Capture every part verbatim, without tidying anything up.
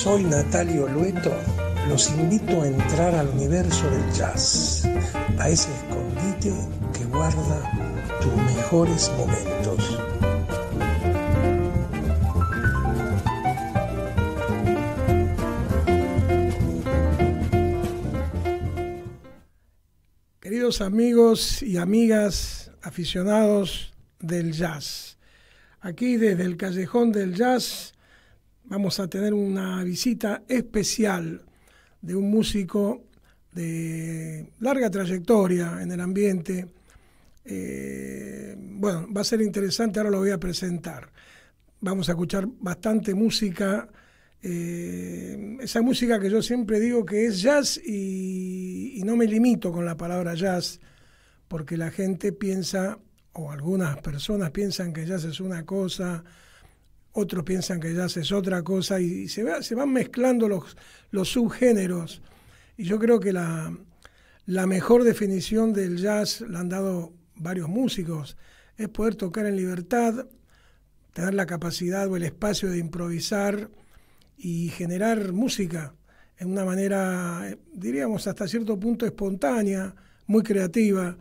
Soy Natalio Lueto, los invito a entrar al universo del jazz, a ese escondite que guarda tus mejores momentos. Queridos amigos y amigas aficionados del jazz, aquí desde el Callejón del Jazz vamos a tener una visita especial de un músico de larga trayectoria en el ambiente. Eh, bueno, va a ser interesante, ahora lo voy a presentar. Vamos a escuchar bastante música, eh, esa música que yo siempre digo que es jazz y, y no me limito con la palabra jazz, porque la gente piensa, o algunas personas piensan que jazz es una cosa, otros piensan que jazz es otra cosa, y se, va, se van mezclando los, los subgéneros. Y yo creo que la, la mejor definición del jazz la han dado varios músicos, es poder tocar en libertad, tener la capacidad o el espacio de improvisar y generar música en una manera, diríamos, hasta cierto punto espontánea, muy creativa.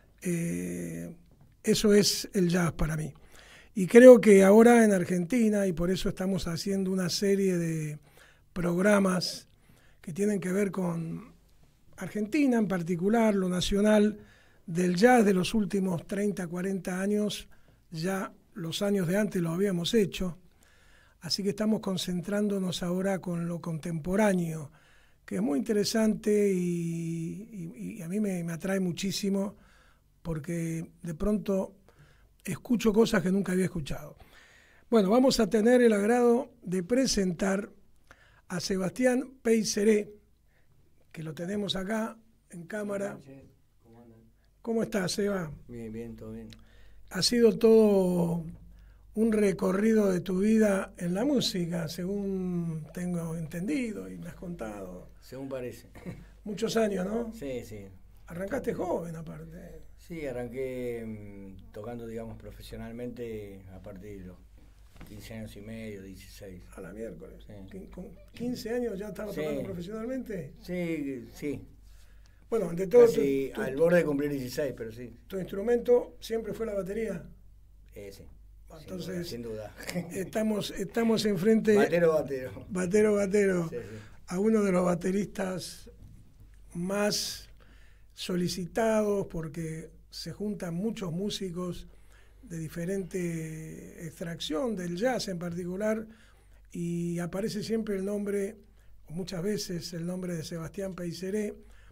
Eh, eso es el jazz para mí. Y creo que ahora en Argentina, y por eso estamos haciendo una serie de programas que tienen que ver con Argentina en particular, lo nacional del jazz de los últimos treinta, cuarenta años, ya los años de antes lo habíamos hecho, así que estamos concentrándonos ahora con lo contemporáneo, que es muy interesante y, y, y a mí me, me atrae muchísimo, porque de pronto escucho cosas que nunca había escuchado. Bueno, vamos a tener el agrado de presentar a Sebastián Peyseré, que lo tenemos acá en cámara. ¿Cómo andan? ¿Cómo estás, Seba? Bien, bien, todo bien. Ha sido todo un recorrido de tu vida en la música, según tengo entendido y me has contado. Según parece. Muchos años, ¿no? Sí, sí. Arrancaste joven, aparte. Sí, arranqué mmm, tocando, digamos, profesionalmente a partir de los quince años y medio, dieciséis. A la miércoles. Sí. ¿Con quince años ya estabas Sí. tocando profesionalmente? Sí, sí. Bueno, ante todo, Casi tu, tu, al borde de cumplir dieciséis, pero sí. ¿Tu instrumento siempre fue la batería? Eh, sí. Entonces, sin duda. Sin duda. estamos, estamos enfrente... Batero, batero. Batero, batero. Sí, sí. A uno de los bateristas más solicitados, porque se juntan muchos músicos de diferente extracción, del jazz en particular, y aparece siempre el nombre, o muchas veces el nombre de Sebastián Peyseré,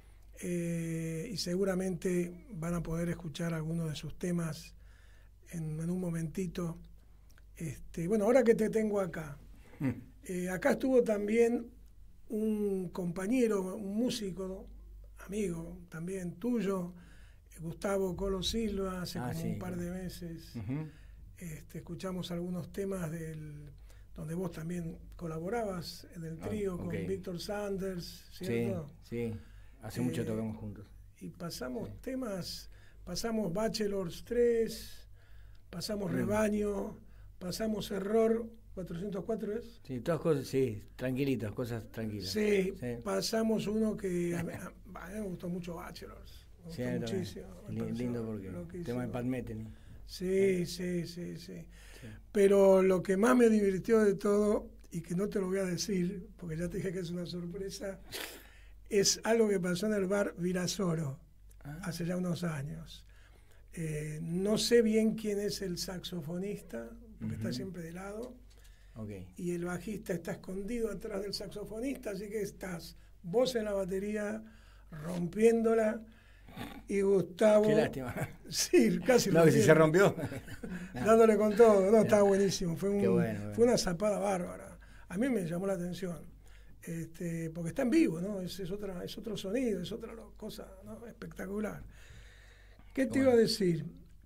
eh, y seguramente van a poder escuchar algunos de sus temas en, en un momentito. Este, bueno, ahora que te tengo acá, eh, acá estuvo también un compañero, un músico, amigo también tuyo, Gustavo Colo Silva, hace ah, como sí. un par de meses. Uh-huh. este, escuchamos algunos temas del donde vos también colaborabas en el trío oh, okay. con Víctor Sanders, ¿cierto? Sí, sí, hace eh, mucho tocamos juntos. Y pasamos sí. temas, pasamos Bachelors tres, pasamos mm. Rebaño, pasamos Error cuatrocientos cuatro, ¿es? Sí, todas cosas, sí, tranquilitas, cosas tranquilas. Sí, sí. Pasamos uno que a mí, a, a mí me gustó mucho Bachelors. Me sí, gustó muchísimo. Me lindo porque el tema de Pat Metheny. Sí, sí, sí, sí, sí. Pero lo que más me divirtió de todo, y que no te lo voy a decir, porque ya te dije que es una sorpresa, es algo que pasó en el bar Virasoro, ah. hace ya unos años. Eh, no sé bien quién es el saxofonista, porque uh-huh. está siempre de lado, okay. y el bajista está escondido atrás del saxofonista, así que estás vos en la batería, rompiéndola, y Gustavo... Qué lástima. Sí, casi no, que si se rompió. Dándole con todo. No, estaba buenísimo. Fue, un, bueno, bueno. fue una zapada bárbara. A mí me llamó la atención. Este, porque está en vivo, ¿no? Es, es, otra, es otro sonido, es otra cosa, ¿no? Espectacular. ¿Qué te bueno. iba a decir?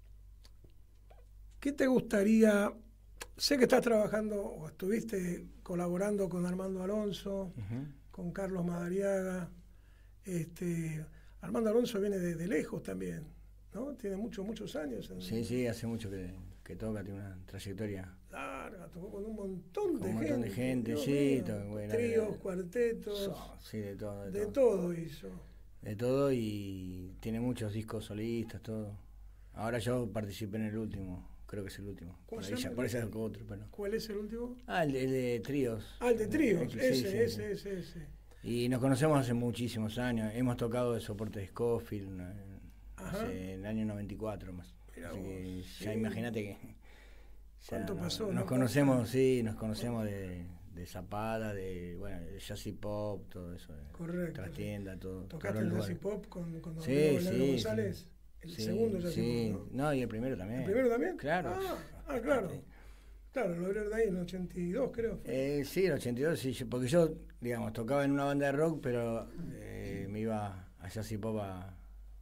¿Qué te gustaría...? Sé que estás trabajando, o estuviste colaborando con Armando Alonso, uh-huh. con Carlos Madariaga. Este... Armando Alonso viene de, de lejos también, ¿no? Tiene muchos, muchos años. En... Sí, sí, hace mucho que, que toca, tiene una trayectoria larga, tocó con un montón Con de un gente. montón de gente, Dios sí, mío, to- bueno, tríos, de- cuartetos, so- sí, de todo, de, de todo. todo hizo. De todo y tiene muchos discos solistas, todo. Ahora yo participé en el último, creo que es el último. ¿Cómo Por se ahí llama? ya parece algo otro, pero. ¿Cuál es el último? Ah, el, de- el de tríos. Ah, el de tríos, Sí, ese, sí, ese, sí. ese, ese. Y nos conocemos hace muchísimos años. Hemos tocado de soporte de Scofield eh, Ajá. hace en el año noventa y cuatro más. Mirá Así vos, que sí. ya imagínate que. ya ¿Cuánto no- pasó, Nos no? conocemos, sí, nos conocemos de, de Zapata, de, bueno, de jazz y pop, todo eso. De Correcto. Trastienda, todo. ¿Tocaste todos el los jazz y lugares. pop con, con don Sí, Diego Bernardo sí, González? sí. El Sí, segundo jazz y sí. pop, ¿no? No, y el primero también. ¿El primero también? Claro. Ah, ah, claro. Sí. Claro, lo abrieron ahí en el ochenta y dos, creo. Eh, sí, el ochenta y dos, sí, yo- porque yo, digamos, tocaba en una banda de rock, pero eh, me iba a jazz y pop a,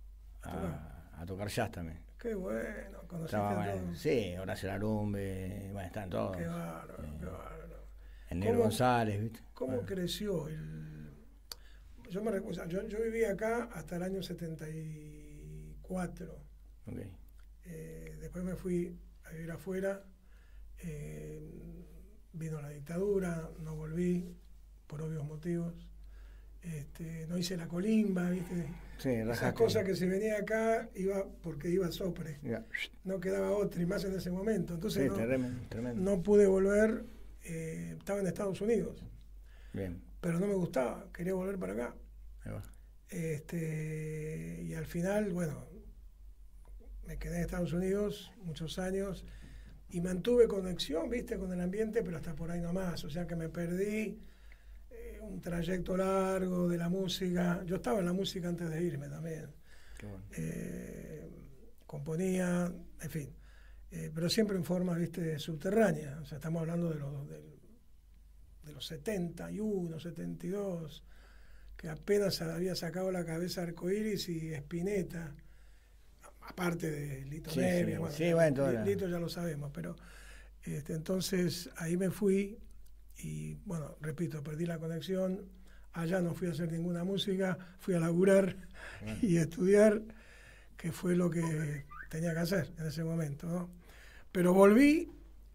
a, a tocar jazz también. Qué bueno, conociste Estaba, a bueno, todos. sí, Horacio Larumbe, bueno, están todos. Qué bárbaro, Eh, qué bárbaro. El Negro ¿Cómo- González, ¿viste? ¿Cómo Bueno, creció el...? Yo, me recu- o sea, yo, yo viví acá hasta el año setenta y cuatro. ok. Eh, después me fui a vivir afuera. eh, vino la dictadura, no volví por obvios motivos. Este, no hice la colimba, ¿viste? Sí, Esas rajaste. cosas que se venía acá iba porque iba a Sopre. Ya. No quedaba otra, y más en ese momento. Entonces Sí, no, tremendo, tremendo. no pude volver. eh, estaba en Estados Unidos, Bien, pero no me gustaba, quería volver para acá. ahí va. Este, y al final, bueno, me quedé en Estados Unidos muchos años y mantuve conexión, viste, con el ambiente, pero hasta por ahí nomás. O sea que me perdí eh, un trayecto largo de la música. Yo estaba en la música antes de irme también. Qué bueno. Eh, componía, en fin, eh, pero siempre en forma, viste, subterránea. O sea, estamos hablando de los, de, de los setenta y uno, setenta y dos, que apenas había sacado la cabeza Arcoiris y Spinetta, aparte de Lito Sí, Nevia, sí, bueno, sí, bueno, toda la- Lito ya lo sabemos, pero este, entonces ahí me fui y, bueno, repito, perdí la conexión. Allá no fui a hacer ninguna música, fui a laburar Bueno. y a estudiar, que fue lo que tenía que hacer en ese momento, ¿no? Pero volví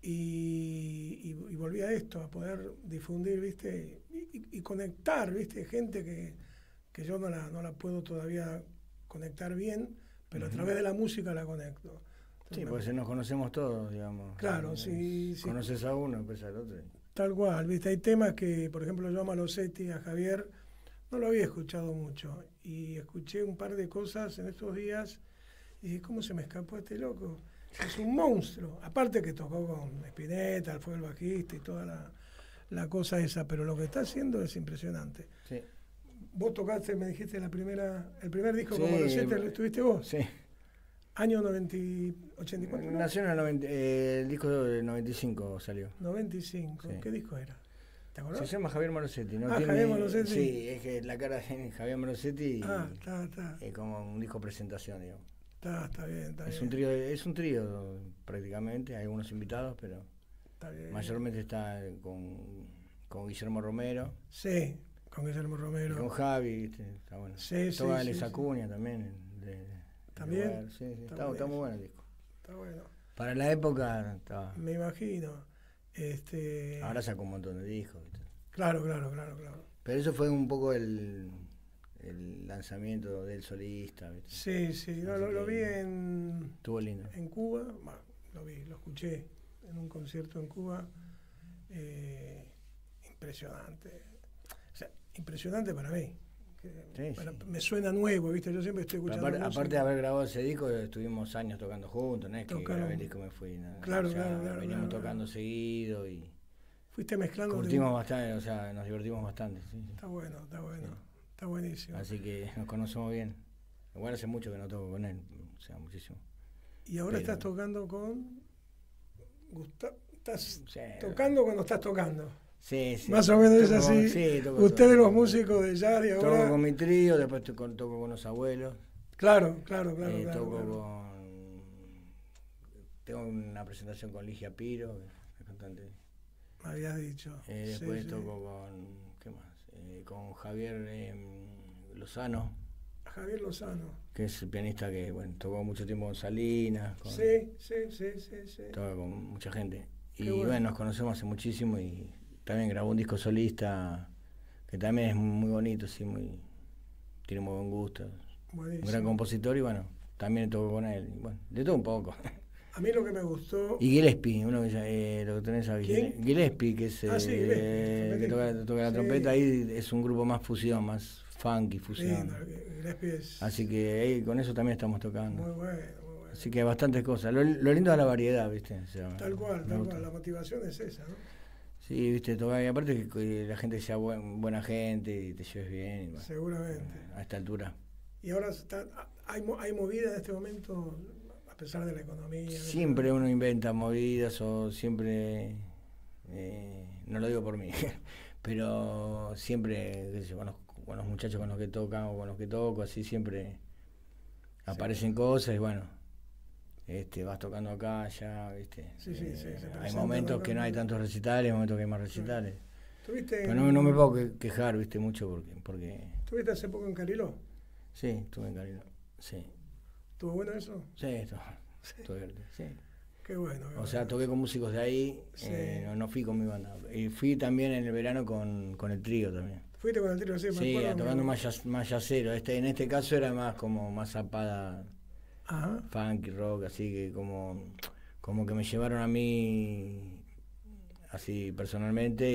y, y- y volví a esto, a poder difundir, ¿viste? Y, y- y conectar, ¿viste? Gente que, que yo no la, no la puedo todavía conectar bien, pero Ujú. a través de la música la conecto. Entonces, Sí, me- porque nos conocemos todos, digamos. Claro, Eh, sí, sí. Conoces a uno, pues al otro. Tal cual, ¿viste? Hay temas que, por ejemplo, yo a Malosetti, a Javier, no lo había escuchado mucho. Y escuché un par de cosas en estos días y dije, ¿cómo se me escapó este loco? Es un monstruo. Aparte que tocó con Spinetta, fue el bajista y toda la, la cosa esa, pero lo que está haciendo es impresionante. Sí. Vos tocaste, me dijiste, la primera, el primer disco Sí, con Malosetti, el- ¿lo estuviste vos? Sí. Año noventa y- ochenta y cuatro, ¿no? Nació en el, noventa, eh, el disco del noventa y cinco salió. noventa y cinco. Sí. ¿Qué disco era? ¿Te Se acordás? llama Javier Morosetti, ¿no? Ah, Tiene- Javier Morosetti. Sí, es que la cara de Javier Morosetti Ah, está, está. es como un disco presentación, digamos. Está, está bien, está Es bien. un trío, es un trío prácticamente, hay algunos invitados, pero Está bien. mayormente está con, con Guillermo Romero, Sí, con Guillermo y Romero. con Javi, ¿viste? Está bueno. Sí, sí, Toca sí, Alex sí. Acuña también. de- de ¿También? lugar, sí, sí, Está está, está buenísimo. muy bueno el disco. Está bueno. Para la época estaba. Me imagino. Este, Ahora sacó un montón de discos, ¿viste? Claro, claro, claro, claro. Pero eso fue un poco el, el lanzamiento del solista, ¿viste? Sí, sí, no, lo, lo vi en, Estuvo lindo. en Cuba, bah, lo vi, lo escuché en un concierto en Cuba. eh, impresionante. O sea, impresionante para mí. que Sí, para- sí. Me suena nuevo, ¿viste? Yo siempre estoy Pero escuchando aparte, música. aparte de haber grabado ese disco, estuvimos años tocando juntos, no es que Tocaron. grabé el disco y me fui. ¿no? Claro, O sea, claro, claro, veníamos claro, tocando claro. seguido y Fuiste mezclando. de- curtimos bastante, o sea, nos divertimos bastante. Sí, sí. Está bueno, está bueno. Sí. Está buenísimo. Así que nos conocemos bien. Igual hace mucho que no toco con él, o sea, muchísimo. Y ahora Pero- estás tocando con Gustavo. Estás Sí, tocando cuando estás tocando. Sí, sí. Más o menos es Toco con- así. sí, toco Ustedes todo. los músicos de jazz de Toco ahora. con mi trío, después toco, toco con los abuelos. Claro, claro, claro. eh, claro, toco claro. con. Tengo una presentación con Ligia Piro, la cantante. Me habías dicho. Eh, Sí, después sí. toco con. ¿Qué más? Eh, con Javier eh, Lozano, Javier Lozano. que es el pianista que bueno, tocó mucho tiempo con Salinas, con, Sí, sí, sí, sí, sí. toca con mucha gente. y bueno. bueno, nos conocemos hace muchísimo y también grabó un disco solista que también es muy bonito, sí, muy, tiene muy buen gusto. Buenísimo. Un gran compositor y bueno, también toco con él. Bueno, de todo un poco. A mí lo que me gustó... Y Gillespie, uno que ya, eh, lo que tenés ahí. ¿Quién? Gillespie, que es ah, sí, eh, que toca, toca la sí. trompeta, ahí es un grupo más fusión, más funky, fusión. Sí, Gillespie es... Así que ahí con eso también estamos tocando. Muy bueno, muy bueno. Así que hay bastantes cosas. Lo, lo lindo es la variedad, ¿viste? O sea, tal cual, tal cual. La motivación es esa, ¿no? Sí, viste, tocar, y aparte que la gente sea buen, buena gente y te lleves bien. Y, bueno, seguramente. A esta altura. Y ahora está, hay, hay movida en este momento, a pesar de la economía. Siempre uno inventa movidas o siempre, eh, no lo digo por mí, pero siempre, qué sé yo, con, los, con los muchachos con los que tocan o con los que toco, así siempre aparecen sí. cosas y bueno, este vas tocando acá, allá, ¿viste? Sí, sí, sí, eh, hay momentos que no hay tantos recitales, hay momentos que hay más recitales. ¿Tuviste pero no, no me puedo quejar, ¿viste? Mucho porque... porque... ¿Tuviste hace poco en Cariló? Sí, estuve en Cariló, sí. ¿Estuvo bueno eso? Sí, estuvo, sí. estuvo divertido, sí. Qué bueno. Qué o bueno. sea, toqué con músicos de ahí, sí. eh, no, no fui con mi banda. Y fui también en el verano con, con el trío también. ¿Fuiste con el trío? Sí, me sí acuerdo, tocando más, jazz, más jazzero. Este, en este caso era más como más zapada, ajá. Funk y rock, así que como, como que me llevaron a mí así personalmente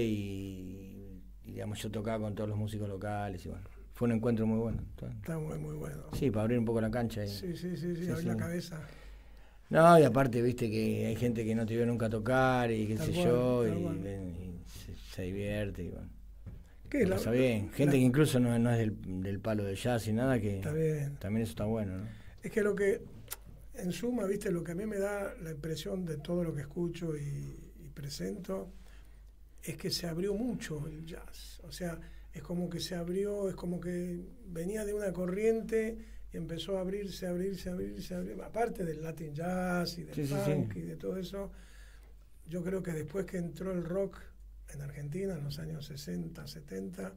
y, y digamos yo tocaba con todos los músicos locales y bueno. Fue un encuentro muy bueno. Está muy, muy bueno. Sí, para abrir un poco la cancha. Y... Sí, sí, sí, sí, sí abrir sí. la cabeza. No, y aparte, viste que hay gente que no te vio nunca tocar y qué tal sé cual, yo, y, y se, se divierte y bueno. ¿Qué es la, pasa bien. Gente la, que incluso no, no es del, del palo de jazz y nada, que está bien. También eso está bueno, ¿no? Es que lo que, en suma, viste, lo que a mí me da la impresión de todo lo que escucho y, y presento, es que se abrió mucho el jazz. O sea, es como que se abrió, es como que venía de una corriente y empezó a abrirse, abrirse, abrirse, abrirse. Aparte del Latin jazz y del sí, funk sí, sí. y de todo eso, yo creo que después que entró el rock en Argentina, en los años sesenta, setenta,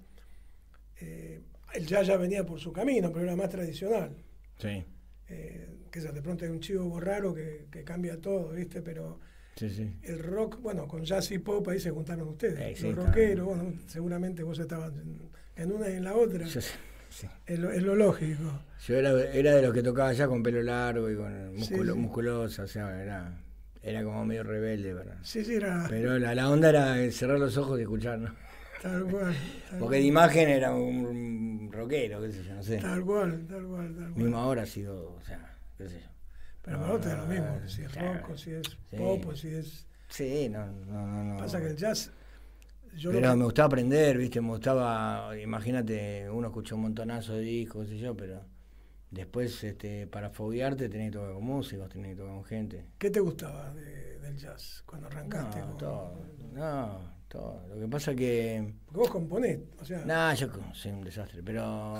eh, el jazz ya venía por su camino, pero era más tradicional. Sí. Eh, que sea, de pronto hay un chivo raro que, que cambia todo, ¿viste? Pero sí, sí. el rock, bueno, con jazz y pop ahí se juntaron ustedes. Eh, sí, los rockeros, bueno, seguramente vos estabas en, en una y en la otra. Yo sé. Sí. Es, lo, es lo lógico. Yo era, era de los que tocaba ya con pelo largo y con músculo, sí, sí. musculoso, o sea, era, era como medio rebelde, ¿verdad? Sí, sí, era. Pero la, la onda era cerrar los ojos y escuchar, ¿no? Tal cual. Tal Porque de imagen era un, un rockero, qué sé yo, no sé. Tal cual, tal cual, tal cual. Mismo ahora ha sido, o sea, qué sé yo. Pero para vos te es lo mismo, si es rock o si es sí. pop o si es. Sí, no, no, no. no. Pasa que el jazz. Yo pero que... me gustaba aprender, ¿viste? Me gustaba, imagínate, uno escuchó un montonazo de discos, qué sé yo, pero después este, para foguearte tenés que tocar con músicos, tenés que tocar con gente. ¿Qué te gustaba de, del jazz cuando arrancaste? No, con... todo, no, todo. Lo que pasa que... Porque vos componés, o sea... No, yo soy un desastre, pero...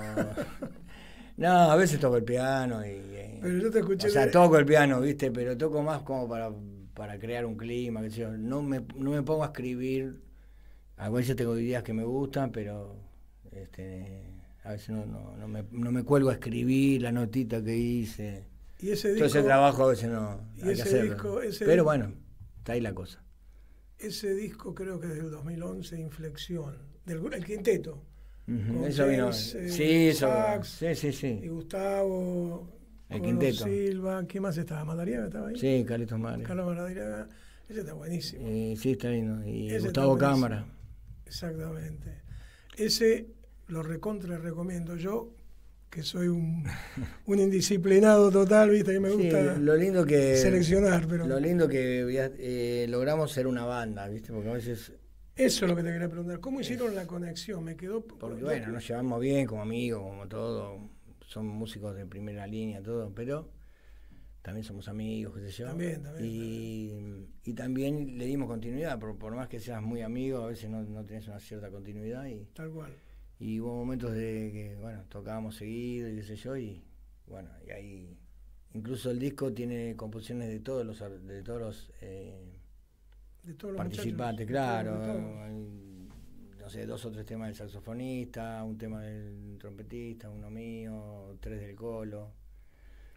no, a veces toco el piano y... Pero yo te escuché... O sea, toco el piano, ¿viste? Pero toco más como para, para crear un clima, qué sé yo. No me, no me pongo a escribir... A veces tengo ideas que me gustan, pero este, a veces no, no, no, me, no me cuelgo a escribir la notita que hice. ¿Y ese disco? Todo ese trabajo a veces no ¿Y hay ese que hacerlo. Disco, ese pero disco, bueno, está ahí la cosa. Ese disco creo que es del dos mil once, Inflexión, del el quinteto. Uh-huh, eso vino. Eh, sí, eso. Sax, sí, sí, sí. Y Gustavo, el Colo quinteto. Silva, ¿quién más estaba? ¿Madariaga estaba ahí? Sí, Carlitos Mario. Carlos Madariaga, ese está buenísimo. Eh, sí, está lindo. Y ese Gustavo Cámara. Exactamente. Ese lo recontra recomiendo yo, que soy un, un indisciplinado total, viste, que me gusta sí, lo lindo que, seleccionar. Pero lo lindo que eh, logramos ser una banda, viste, porque a veces... Eso es lo que te quería preguntar. ¿Cómo hicieron es, la conexión? Me quedó... Porque bueno, nos llevamos bien como amigos, como todo. Son músicos de primera línea, todo, pero... También somos amigos, qué sé yo. También, también. Y, también. y también le dimos continuidad, por, por más que seas muy amigo, a veces no, no tenés una cierta continuidad. Y, Tal cual. Y hubo momentos de que, bueno, tocábamos seguido y qué sé yo, y bueno, y ahí... Incluso el disco tiene composiciones de todos los de todos los, eh, de todos los participantes, muchachos, claro. de todos, de todos. No sé, dos o tres temas del saxofonista, un tema del trompetista, uno mío, tres del colo.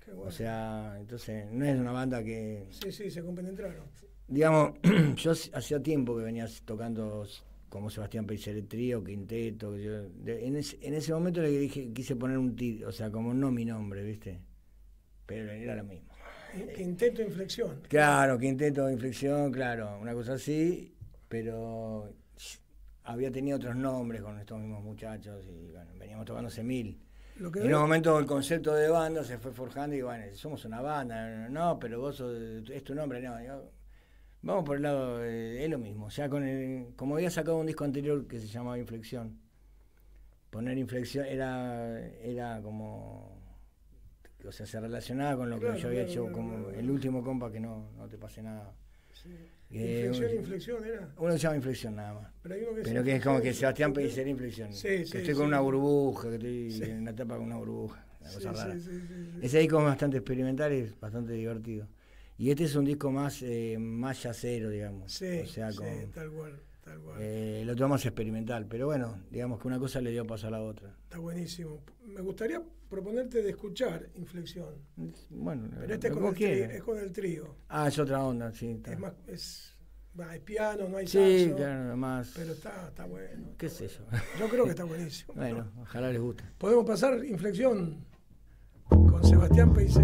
Qué bueno. O sea, entonces no es una banda que... Sí, sí, se compenetraron. Digamos, yo hacía tiempo que venía tocando como Sebastián Pellicer Trío, Quinteto. Que yo, de, en, ese, en ese momento le dije, quise poner un título, o sea, como no mi nombre, ¿viste? Pero era lo mismo. Quinteto Inflexión. Claro, Quinteto Inflexión, claro, una cosa así, pero había tenido otros nombres con estos mismos muchachos y bueno, veníamos tocando hace mil. Lo que en un momento el concepto de banda se fue forjando y bueno, somos una banda, no, pero vos sos, es tu nombre, no, yo, vamos por el lado, eh, es lo mismo, ya con el, como había sacado un disco anterior que se llamaba Inflexión, poner inflexión era, era como, o sea, se relacionaba con lo claro, que yo había claro, hecho claro, como claro, el claro. último compa que no, no te pase nada. Sí. Eh, inflexión, un, inflexión era. Uno se llama Inflexión nada más. Pero, hay uno que, pero que es como que Sebastián Pellicer Inflexión. Sí, que sí, estoy sí, con una sí. burbuja, que estoy sí. en una etapa con una burbuja. Una cosa sí, rara. Sí, sí, sí, sí. Ese disco es bastante experimental y es bastante divertido. Y este es un disco más, eh, más yacero, digamos. Sí, o sea, con, sí, tal cual. Tal cual. Eh, el otro más experimental, pero bueno, digamos que una cosa le dio paso a la otra. Está buenísimo. Me gustaría proponerte de escuchar Inflexión. Bueno, pero este es con, el trío, es con el trío. Ah, es otra onda, sí. Está. Es más, es, bah, es piano, no hay sí, saxo. Claro, más. Pero está, está bueno. ¿Qué está sé yo? Bueno. Yo creo que está buenísimo. Bueno, ¿no? Ojalá les guste. Podemos pasar Inflexión con Sebastián Pellicer.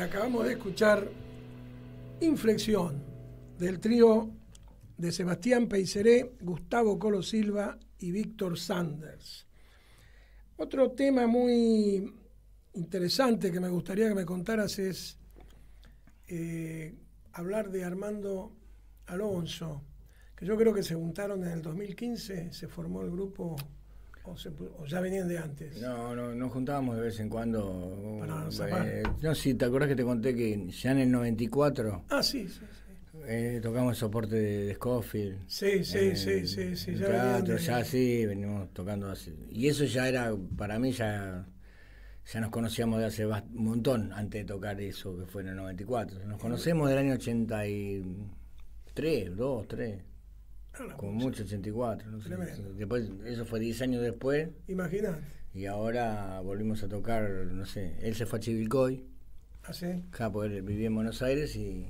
Acabamos de escuchar Inflexión del trío de Sebastián Peiseré, Gustavo Colo Silva y Víctor Sanders. Otro tema muy interesante que me gustaría que me contaras es eh, hablar de Armando Alonso, que yo creo que se juntaron en el dos mil quince, se formó el grupo, o, se, o ya venían de antes. No, no, nos juntábamos de vez en cuando. Para eh, zapar. no, sí, ¿te acordás que te conté que ya en el noventa y cuatro Ah, sí, sí, sí. Eh, tocamos el soporte de, de Scofield? Sí, sí, eh, sí, sí, sí, el ya teatro, venían de- ya sí, venimos tocando así. Y eso ya era, para mí ya, ya nos conocíamos de hace bast- un montón antes de tocar eso que fue en el noventa y cuatro. Nos conocemos del año ochenta y tres, dos, tres, Ah, la como pucha. mucho ochenta y cuatro. No sé. Tremendo. Después, eso fue diez años después. Imagínate. Y ahora volvimos a tocar, no sé, él se fue a Chivilcoy, Así. acá porque él vivía en Buenos Aires y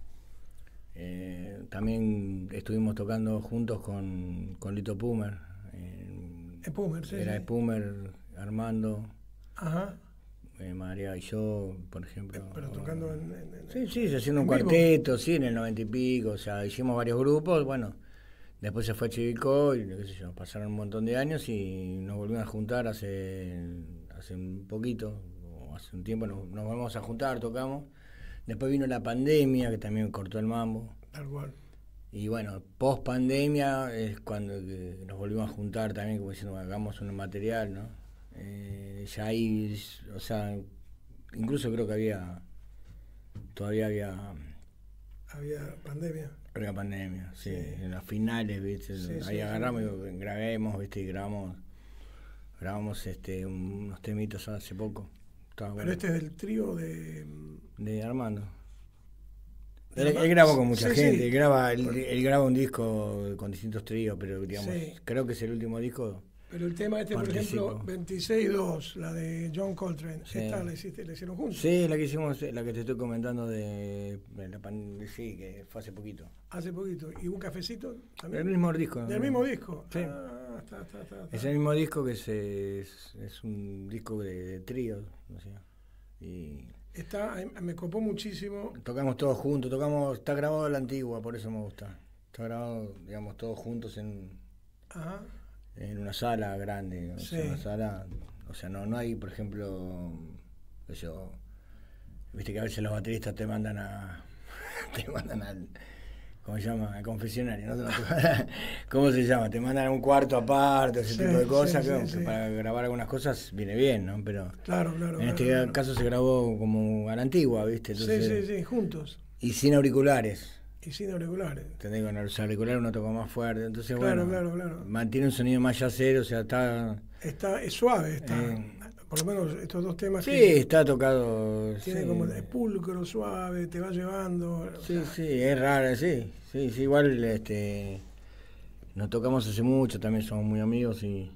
eh, también estuvimos tocando juntos con, con Lito Pumer. eh, Pumer, sí. Era sí. Pumer, Armando, Ajá. eh, María y yo, por ejemplo. Pero tocando en... en- en- Sí, sí, haciendo un en vivo. cuarteto, sí, en el noventa y pico, o sea, hicimos varios grupos, bueno, después se fue a Chivilcoy, qué sé yo, pasaron un montón de años y nos volvimos a juntar hace, hace un poquito, o hace un tiempo, nos, nos volvimos a juntar, tocamos, después vino la pandemia, que también cortó el mambo, Tal cual. y bueno, post pandemia es cuando que nos volvimos a juntar también, como diciendo, hagamos un material, ¿no? Eh, ya ahí, o sea, incluso creo que había, todavía había... Había pandemia. Era pandemia, sí, Sí. en las finales, viste, Sí, ahí sí, agarramos sí. y grabemos, viste, y grabamos, grabamos este unos temitos hace poco. Estaba Pero bueno. este es del trío de... De Armando. de Él, Armando. él grabó con mucha Sí, gente, sí. Él, graba, él, él graba un disco con distintos tríos, pero digamos, Sí. creo que es el último disco. Pero el tema este, por Participo. ejemplo, veintiséis dos, la de John Coltrane, Sí. esta la, hiciste, la hicieron juntos. Sí, la que hicimos, la que te estoy comentando de, de la pan, sí, que fue hace poquito. Hace poquito. ¿Y un cafecito también? El mismo disco. Del ¿no? mismo disco. Sí. Ah, está, está, está, está. Es el mismo disco que es, es, es un disco de, de trío, o sea, y Está, eh, me copó muchísimo. tocamos todos juntos, tocamos, está grabado a la antigua, por eso me gusta. Está grabado, digamos, todos juntos en, Ajá. en una sala grande, o sea, Sí. una sala, o sea, no, no hay, por ejemplo, qué sé yo, viste que a veces los bateristas te mandan a, te mandan al, ¿cómo se llama? Al confesionario, ¿no? ¿Cómo se llama? Te mandan a un cuarto aparte, ese Sí, tipo de cosas, sí, que, sí, que sí. para grabar algunas cosas viene bien, ¿no? Pero Claro, claro. en este claro, claro. caso se grabó como a la antigua, ¿viste? Entonces, Sí, sí, sí, juntos. y sin auriculares. Y sin auriculares. ¿Entendés? Con los auriculares uno toca más fuerte. Entonces, Claro, bueno, claro, claro. mantiene un sonido más yacero, o sea, está... Está, es suave, está. Eh. Por lo menos estos dos temas Sí, que está tocado... tiene sí. como de pulcro, suave, te va llevando. o Sí, sea, sí, es raro, sí. Sí, sí, igual este, nos tocamos hace mucho, también somos muy amigos y,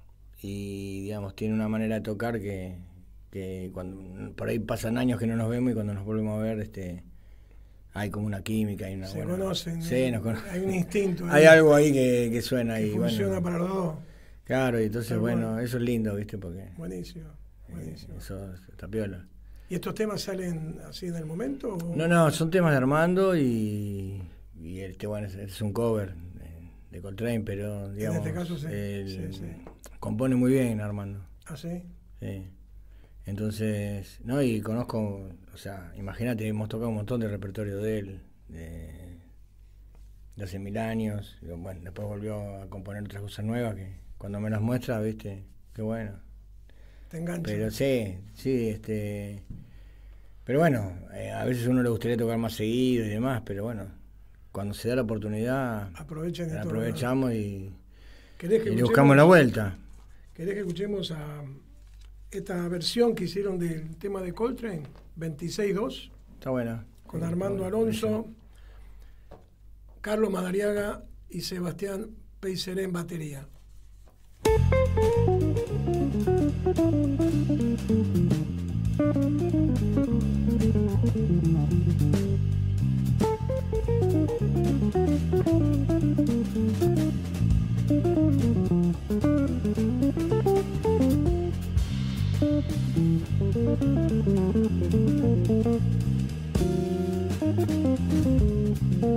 y digamos, tiene una manera de tocar que, que cuando por ahí pasan años que no nos vemos y cuando nos volvemos a ver, este, hay como una química, hay una se buena- conocen. Sí, ¿eh? nos cono- Hay un instinto. Hay ahí algo ahí que, que suena que ahí. funciona Bueno, para los dos. claro, y entonces, Tal bueno, cual. eso es lindo, ¿viste? Porque Buenísimo, eh, buenísimo. eso está piola. ¿Y estos temas salen así en el momento? o- No, no, son temas de Armando y, y este, bueno, es, es un cover de, de Coltrane, pero digamos, este caso sí, él sí, sí. compone muy bien Armando. ¿Ah, sí? Sí. Entonces, no, y conozco, o sea, imagínate, hemos tocado un montón de repertorio de él, de, de hace mil años, y bueno, después volvió a componer otras cosas nuevas que cuando me las muestra, viste, qué bueno. Te engancha. Pero sí, sí, este. Pero bueno, eh, a veces a uno le gustaría tocar más seguido y demás, pero bueno, cuando se da la oportunidad, Aprovechen de la todo. aprovechamos y, ¿Querés que y le escuchemos- buscamos la vuelta. ¿Querés que escuchemos a esta versión que hicieron del tema de Coltrane, veintiséis dos, Está buena. con Sí, Armando está buena. Alonso, Carlos Madariaga y Sebastián Peiseré en batería? Thank you.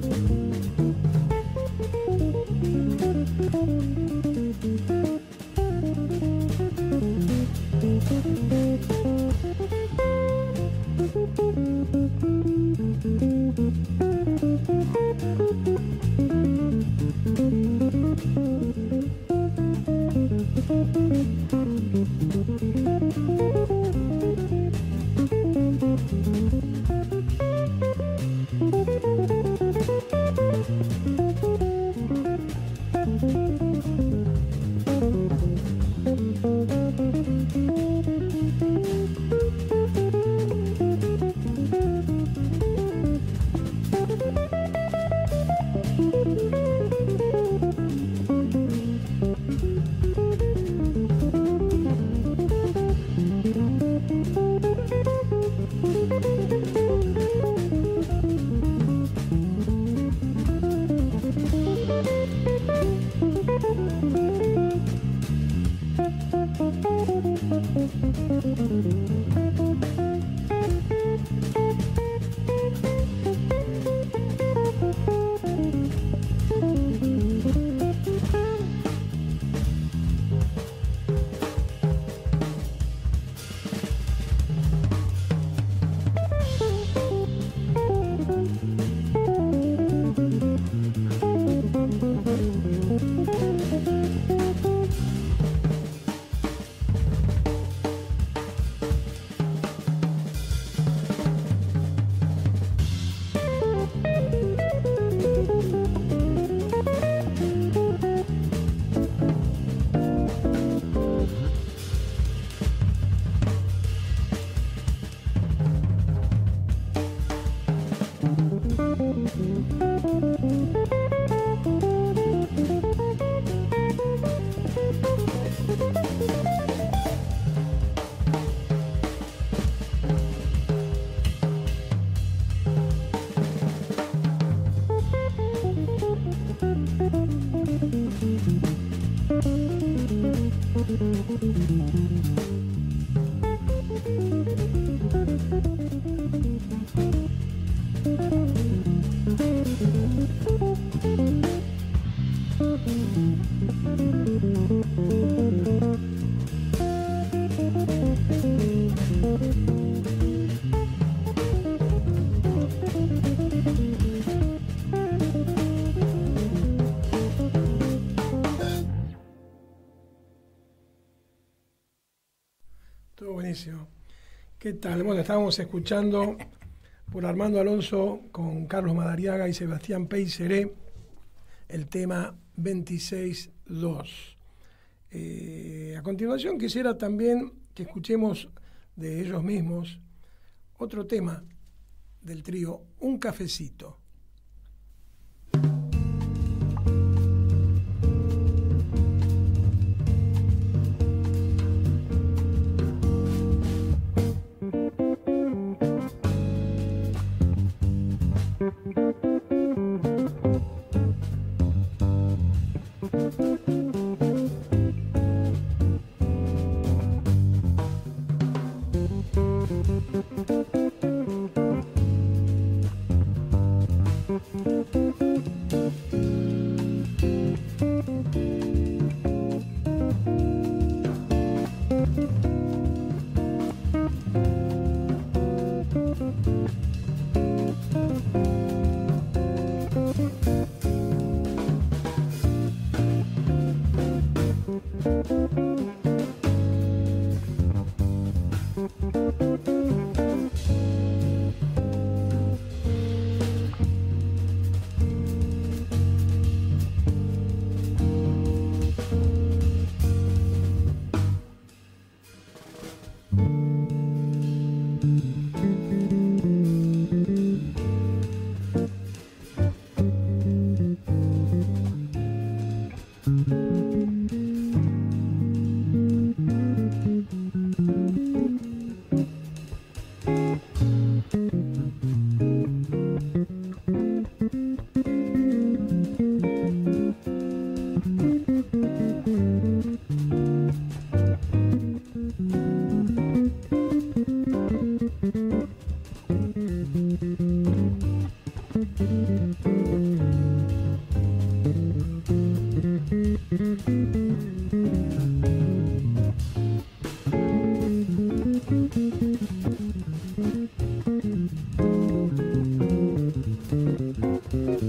Buenísimo. ¿Qué tal? Bueno, estábamos escuchando por Armando Alonso con Carlos Madariaga y Sebastián Peyseré el tema veintiséis dos. Eh, a continuación quisiera también que escuchemos de ellos mismos otro tema del trío, Un Cafecito.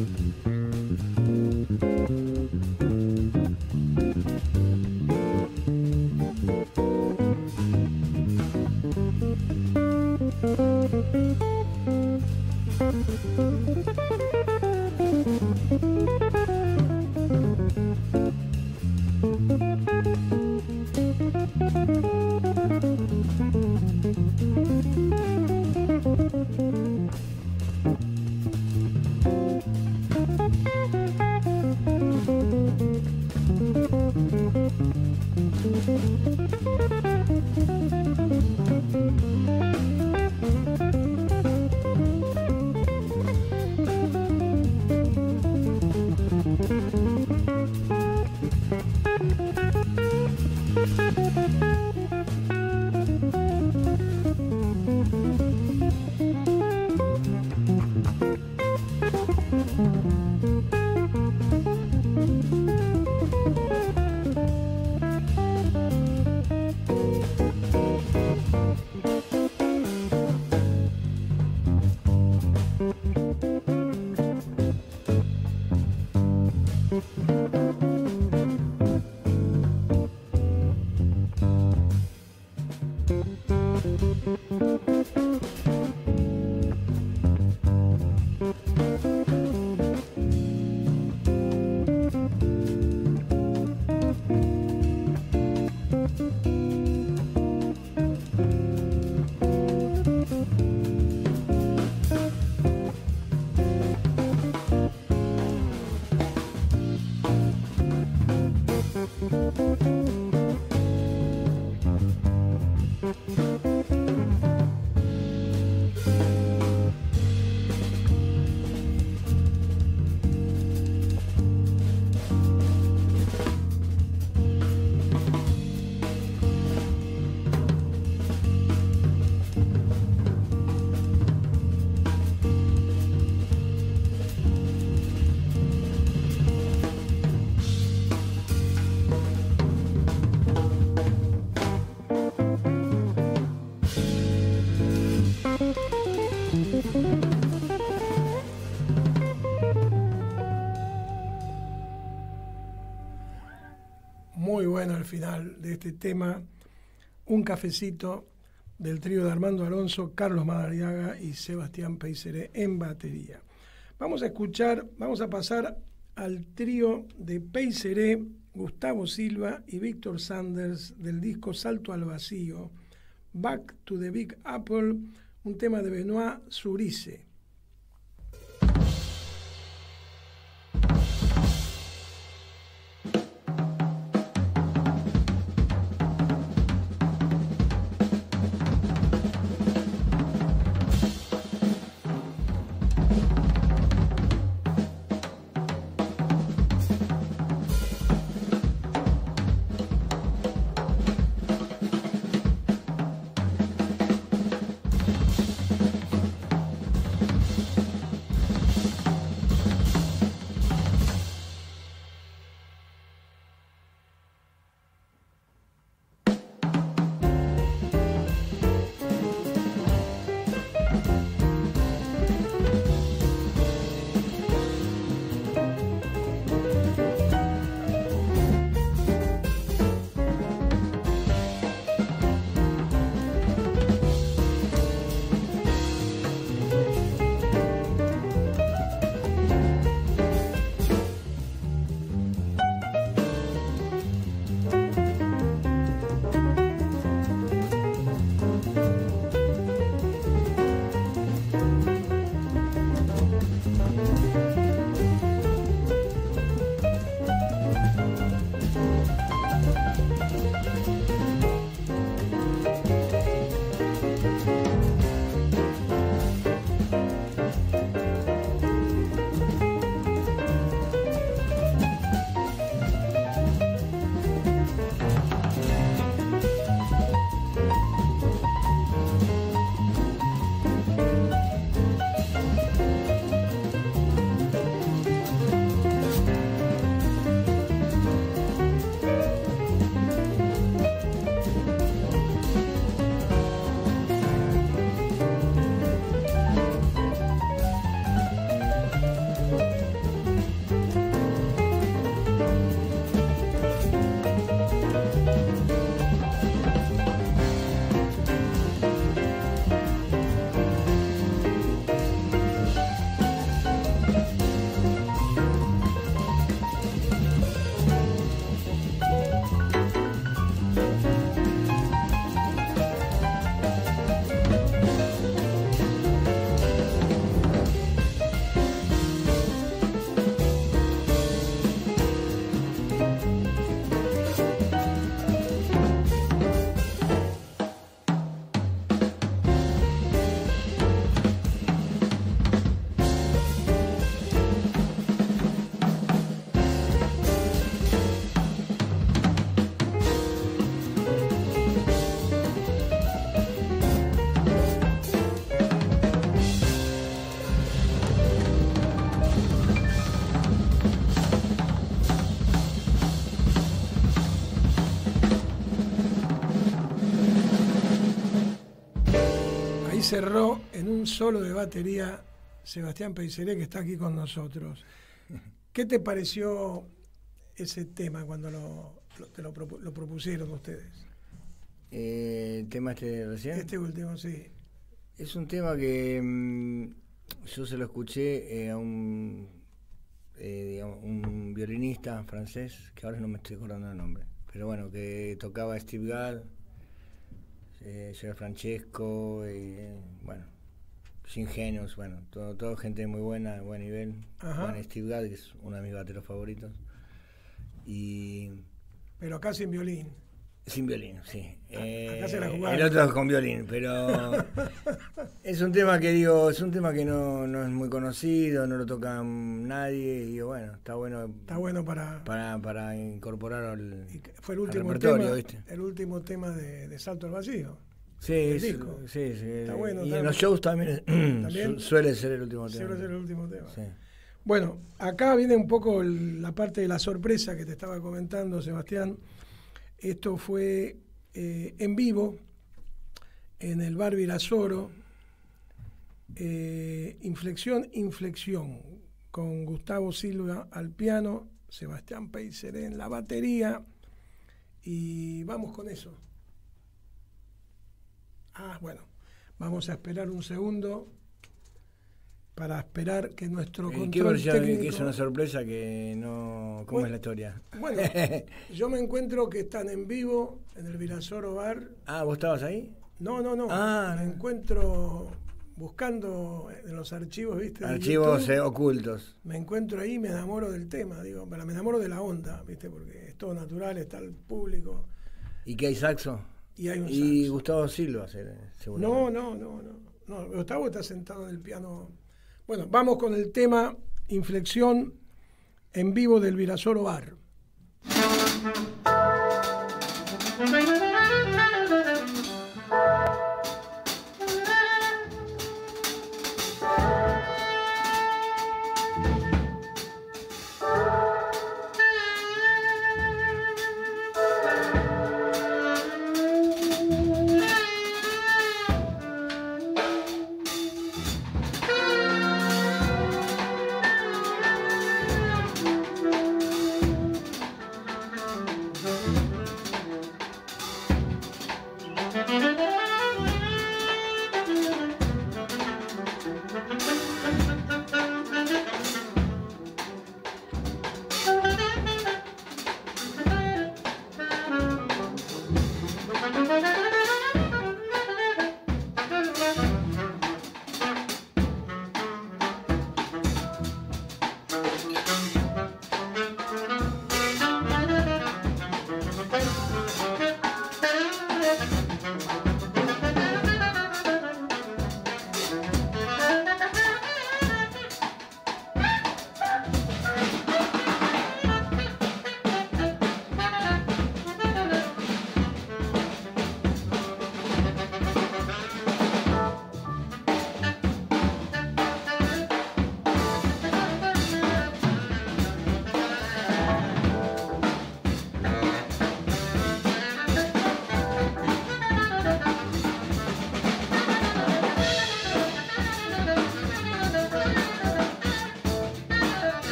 Muy bueno el final de este tema, Un cafecito, del trío de Armando Alonso, Carlos Madariaga y Sebastián Peyseré en batería. Vamos a escuchar, vamos a pasar al trío de Peyseré, Gustavo Silva y Víctor Sanders del disco Salto al Vacío, Back to the Big Apple, un tema de Benoit Zurice. cerró en un solo de batería Sebastián Peiseré, que está aquí con nosotros. ¿Qué te pareció ese tema cuando lo, lo, te lo, propu lo propusieron ustedes? Eh, ¿El tema este recién? Este último, sí. Es un tema que mmm, yo se lo escuché eh, a un, eh, digamos, un violinista francés, que ahora no me estoy acordando el nombre, pero bueno, que tocaba Steve Gadd, eh, Gerard Francesco, eh, bueno, Genius, bueno, todo, todo gente muy buena, de buen nivel. Ajá. Bueno, Steve Gadd, que es uno de mis bateros favoritos. Y... Pero acá sin violín. Sin violín, sí. Eh, Acá se la jugaron. El otro es con violín, pero es un tema que digo, es un tema que no, no es muy conocido, no lo toca nadie, y digo, bueno, está bueno. Está bueno para para, para incorporar al, fue el último al repertorio, tema, ¿viste? El último tema de, de Salto al Vacío. Sí, es, sí, sí. Está bueno. Y está en los shows también, ¿también? Su, suele ser el último tema. Suele ser el último tema. Sí. Bueno, acá viene un poco el, la parte de la sorpresa que te estaba comentando, Sebastián. Esto fue eh, en vivo en el Bar Virasoro, eh, Inflexión, Inflexión, con Gustavo Silva al piano, Sebastián Peiseré en la batería, y vamos con eso. Ah, bueno, vamos a esperar un segundo para esperar que nuestro eh, control ¿Qué versión, técnico... que es una sorpresa que no... ¿Cómo bueno, es la historia? Bueno, yo me encuentro que están en vivo en el Virasoro Bar. Ah, ¿vos estabas ahí? No, no, no. Ah, me no. encuentro buscando en los archivos, ¿viste? Archivos YouTube, eh, ocultos. Me encuentro ahí y me enamoro del tema, digo, pero me enamoro de la onda, ¿viste? Porque es todo natural, está el público. ¿Y qué hay saxo? Y hay un y saxo. Gustavo Silva, seguro. No, no, no, no, no. Gustavo está sentado en el piano. Bueno, vamos con el tema Inflexión en vivo del Virasoro Bar.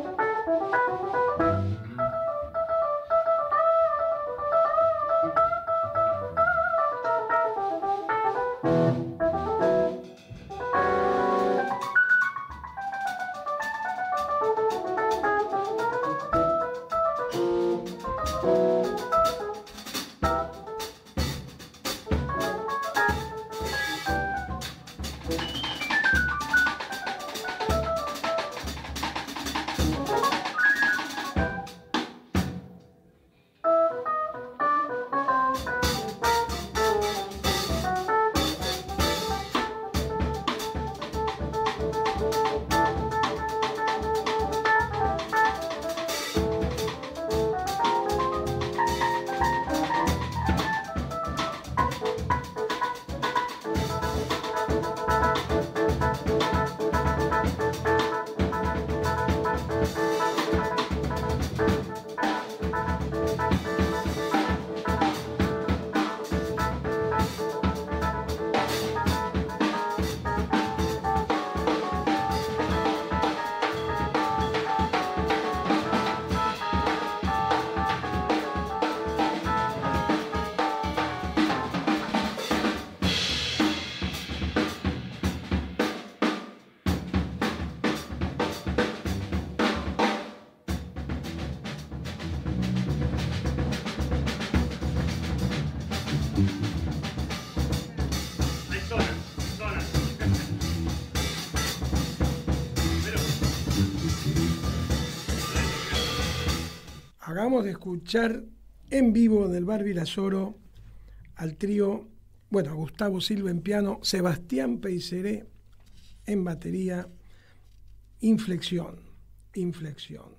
Acabamos de escuchar en vivo del Bar Virasoro al trío, bueno, a Gustavo Silva en piano, Sebastián Peiseré en batería, Inflexión, Inflexión.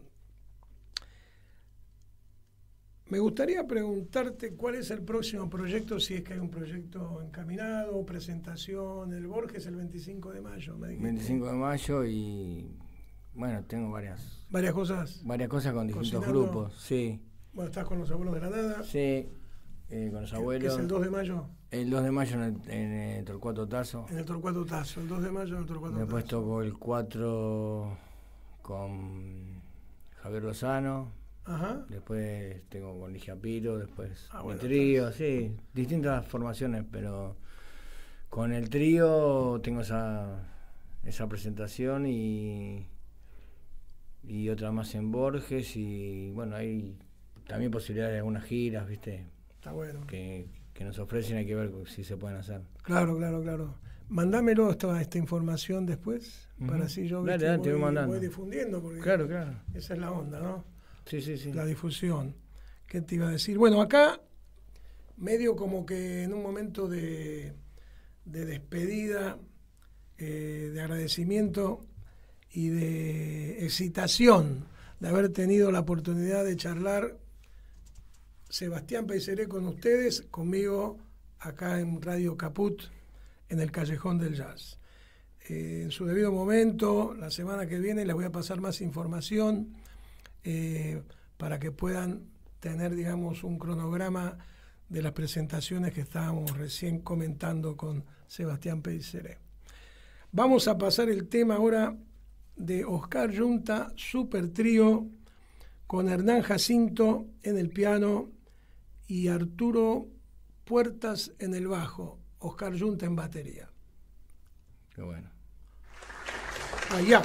Me gustaría preguntarte cuál es el próximo proyecto, si es que hay un proyecto encaminado, presentación, el Borges el veinticinco de mayo, me dijiste. veinticinco de mayo y, bueno, tengo varias... ¿Varias cosas? Varias cosas con distintos Cocinando. grupos, sí. Bueno, estás con los abuelos de Granada. Sí, eh, con los abuelos. ¿Que es el dos de mayo? El dos de mayo en el, en el Torcuato Tazo. En el Torcuato Tazo, el dos de mayo en el Torcuato Tazo. Después toco el cuatro con Javier Lozano. Ajá. Después tengo con Ligia Piro, después Ah, mi bueno, trío, sí, distintas formaciones, pero con el trío tengo esa, esa presentación y, y otra más en Borges y bueno, hay también posibilidades de algunas giras, ¿viste? Está bueno. Que, que nos ofrecen, hay que ver si se pueden hacer. Claro, claro, claro. Mándamelo toda esta información después, uh-huh. para así yo dale, dale, voy, voy, mandando. voy difundiendo, porque claro, claro. Esa es la onda, ¿no? Sí, sí, sí. La difusión. ¿Qué te iba a decir? Bueno, acá, medio como que en un momento de, de despedida, eh, de agradecimiento y de excitación de haber tenido la oportunidad de charlar Sebastián Peiseré con ustedes, conmigo acá en Radio Caput, en el Callejón del Jazz. Eh, en su debido momento, la semana que viene les voy a pasar más información eh, para que puedan tener, digamos, un cronograma de las presentaciones que estábamos recién comentando con Sebastián Peiseré. Vamos a pasar el tema ahora de Oscar Yunta, Super Trío, con Hernán Jacinto en el piano y Arturo Puertas en el bajo, Oscar Yunta en batería. Qué bueno. Allá.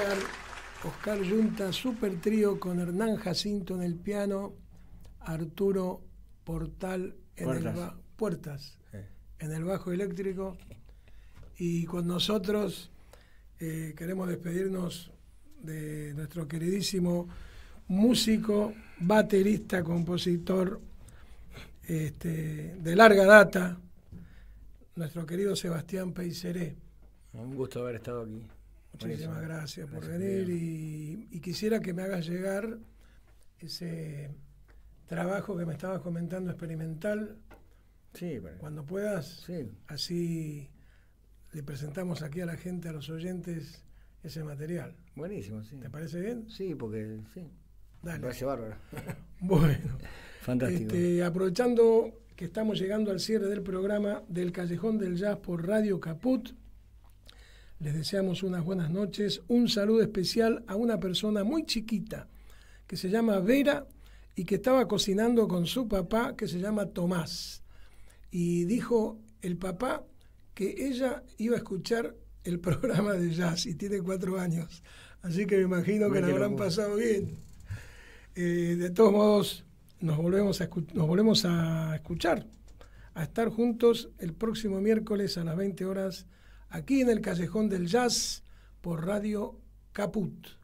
escuchar Oscar Yunta, super trío con Hernán Jacinto en el piano, Arturo Portal en Puertas, el ba- Puertas sí. en el bajo eléctrico, y con nosotros eh, queremos despedirnos de nuestro queridísimo músico, baterista, compositor este, de larga data, nuestro querido Sebastián Peiseré. Un gusto haber estado aquí. Muchísimas Buenísimo. gracias por Gracias, venir querido. y, y quisiera que me hagas llegar ese trabajo que me estabas comentando experimental Sí, pero- cuando puedas, sí. así le presentamos aquí a la gente, a los oyentes, ese material. Buenísimo, sí. ¿Te parece bien? Sí, porque sí. Me Dale. parece bárbaro. Bueno, Fantástico. este, aprovechando que estamos llegando al cierre del programa del Callejón del Jazz por Radio Caput, les deseamos unas buenas noches. Un saludo especial a una persona muy chiquita que se llama Vera y que estaba cocinando con su papá, que se llama Tomás. Y dijo el papá que ella iba a escuchar el programa de jazz y tiene cuatro años. Así que me imagino que Mira la qué habrán locura. pasado bien. Eh, de todos modos, nos volvemos, a escu- nos volvemos a escuchar, a estar juntos el próximo miércoles a las veinte horas, aquí en el Callejón del Jazz por Radio Caput.